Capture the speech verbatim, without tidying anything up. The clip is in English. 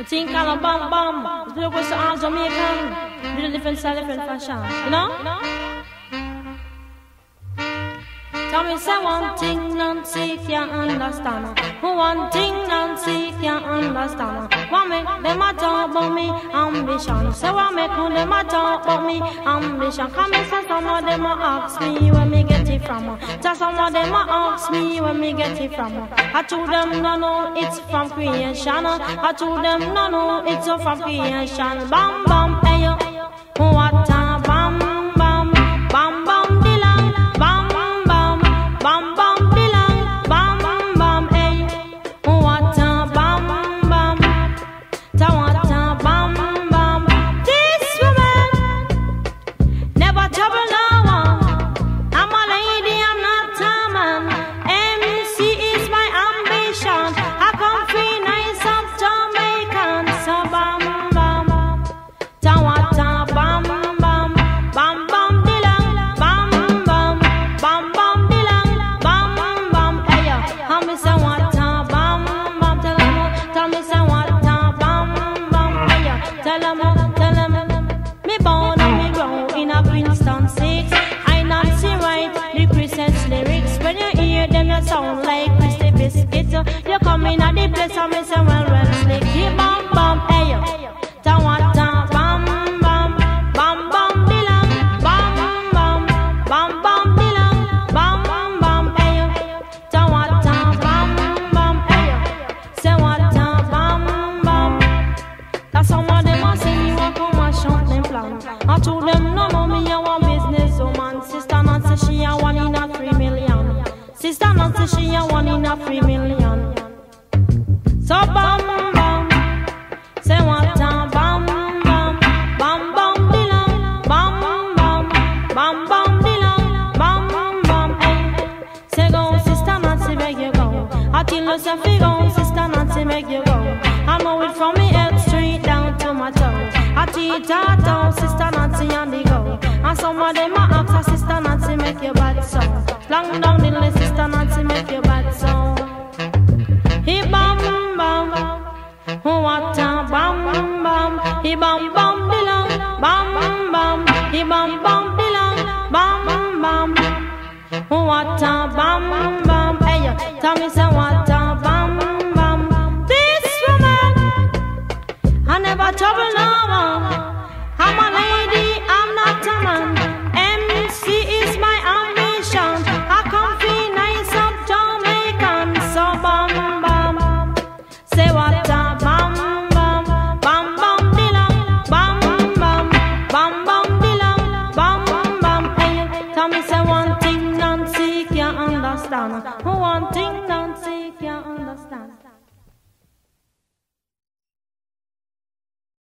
thing called a bam bam. The was all Jamaican. Little different style, different fashion. You know? Tell me say one thing Nancy can't understand. One thing Nancy can't understand. What make them a talk about me ambition? Say what make them a talk about me ambition? Come and say some of them a ask me where me get it from. Just some of them a ask me where me get it from. I told them no no it's from creation. I told them no no it's from creation. Bam bam hey yo, what a bam bam bam bam. Sound like Christy Biscuit. You come in at the place and me say well well slick. Keep bam bam hey yo, ta wa ta bam bam bam bam dilang bam bam bam bam dilang bam bam hey yo, ta wa ta bam bam hey yo, say wa ta bam bam. That's some of them a say you a come and shout them plan. I told them no no me a one business woman. Sister Nancy she a one in a three million. Sister Nancy, she a one in a three million. So bam bam, say what a bam bam, bam bam dilang, bam bam, bam bam dilang, bam bam hey. Say go, Sister Nancy, make you go. I tell you say fi go, Sister Nancy, make you go. I know it from me head straight down to my toe. I teach her down, Sister Nancy on the go. And some of them a ask her, Sister Nancy, make you bad so. Long down the list, Sister Nancy, make you bad song. He bam bam, what a bam bam. He bam bam dilang, bam bam. He bam bam dilang, bam bam. What a bam bam. Hey yo, tell me say what a bam bam. This woman, I never trouble no one. I'm a lady, I'm not a man. M C is my ambition. One thing Nancy